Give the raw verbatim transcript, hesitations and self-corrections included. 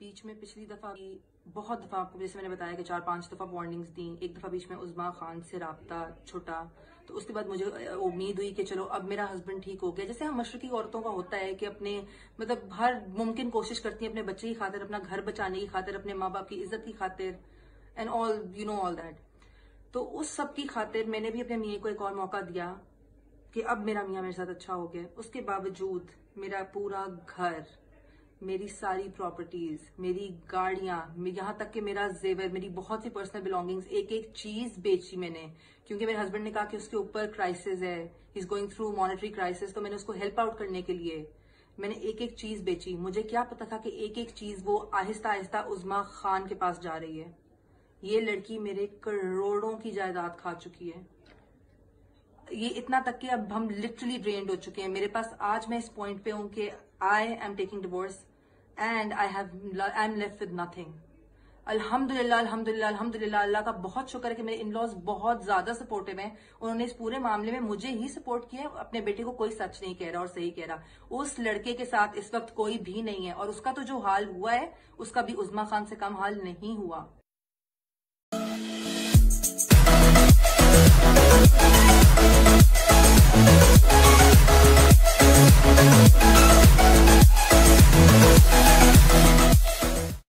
بیچ میں پچھلی دفعہ بہت دفعہ آپ کو جیسے میں نے بتایا کہ چار پانچ دفعہ وارننگز دیں، ایک دفعہ بیچ میں عظمیٰ خان سے رابطہ چھوٹا، تو اس کے بعد مجھے امید ہوئی کہ چلو اب میرا ہسبینڈ ٹھیک ہو گیا. جیسے ہم مشرقی عورتوں کا ہوتا ہے کہ اپنے مطلب ہر ممکن کوشش کرتی ہیں اپنے بچے کی خاطر، اپنا گھر بچانے کی خاطر، اپنے ماں باپ کی عزت کی خاطر and all you know all that. تو اس سب کی خاطر میں نے بھی اپنے میاں کو ایک اور موقع دیا کہ اب میرا میاں میرے ساتھ اچھا ہو گیا. اس کے باوجود میرا پورا گھر، میری ساری پراپرٹیز، میری گاڑیاں، یہاں تک کہ میرا زیور، میری بہت سی پرسنل بلانگنگز، ایک ایک چیز بیچی میں نے، کیونکہ میرے ہسبینڈ نے کہا کہ اس کے اوپر کرائسس ہے، he is going through monetary crisis. تو میں نے اس کو ہیلپ آؤٹ کرنے کے لیے میں نے ایک ایک چیز بیچی. مجھے کیا پتا تھا کہ ایک ایک چیز وہ آہستہ آہستہ عظمیٰ خان کے پاس جا رہی ہے. یہ لڑکی میرے کروڑوں کی جائیداد کھا چکی ہے. یہ اتنا تک کہ اب ہم لٹرلی ڈرینڈ ہو چکے ہیں. میرے پاس آج میں اس پوائنٹ پہ ہوں کہ I am taking divorce and I have I am left with nothing. الحمدللہ الحمدللہ الحمدللہ اللہ کا بہت شکر ہے کہ میرے ان لاز بہت زیادہ سپورٹیو ہیں. انہوں نے اس پورے معاملے میں مجھے ہی سپورٹ کیا. اپنے بیٹے کو کوئی سچ نہیں کہہ رہا اور صحیح کہہ رہا. اس لڑکے کے ساتھ اس وقت کوئی بھی نہیں ہے، اور اس کا تو جو حال ہوا ہے اس کا بھی عظمیٰ خان سے کم حال نہیں ہوا.